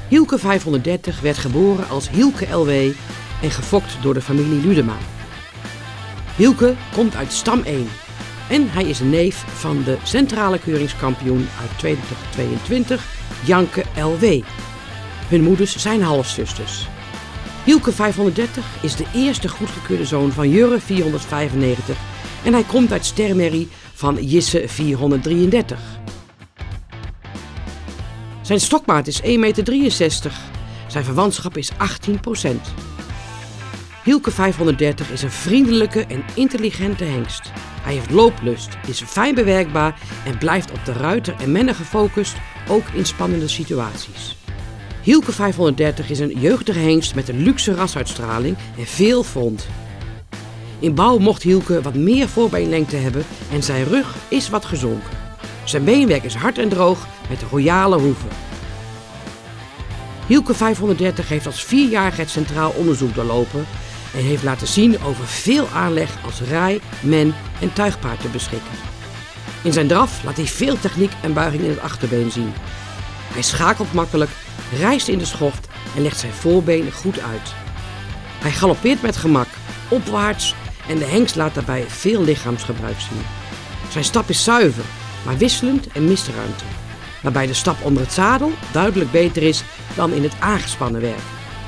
Hielke 530 werd geboren als Hielke LW en gefokt door de familie Ludema. Hielke komt uit stam 1 en hij is een neef van de centrale keuringskampioen uit 2022, Janke LW. Hun moeders zijn halfzusters. Hielke 530 is de eerste goedgekeurde zoon van Jurre 495 en hij komt uit sterrenmerrie van Jisse 433. Zijn stokmaat is 1,63 meter. Zijn verwantschap is 18%. Hielke 530 is een vriendelijke en intelligente hengst. Hij heeft looplust, is fijn bewerkbaar en blijft op de ruiter en mennen gefocust, ook in spannende situaties. Hielke 530 is een jeugdige hengst met een luxe rasuitstraling en veel front. In bouw mocht Hielke wat meer voorbeenlengte hebben en zijn rug is wat gezonken. Zijn beenwerk is hard en droog met royale hoeven. Hielke 530 heeft als 4-jarige het centraal onderzoek doorlopen en heeft laten zien over veel aanleg als rij, men en tuigpaard te beschikken. In zijn draf laat hij veel techniek en buiging in het achterbeen zien. Hij schakelt makkelijk, rijst in de schoft en legt zijn voorbeen goed uit. Hij galoppeert met gemak, opwaarts en de hengst laat daarbij veel lichaamsgebruik zien. Zijn stap is zuiver, maar wisselend en mist ruimte, waarbij de stap onder het zadel duidelijk beter is dan in het aangespannen werk.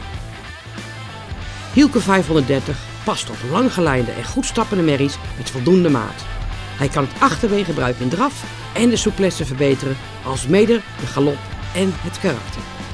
Hielke 530 past op langgelijnde en goed stappende merries met voldoende maat. Hij kan het achterbeen gebruiken in draf en de souplesse verbeteren, alsmede de galop en het karakter.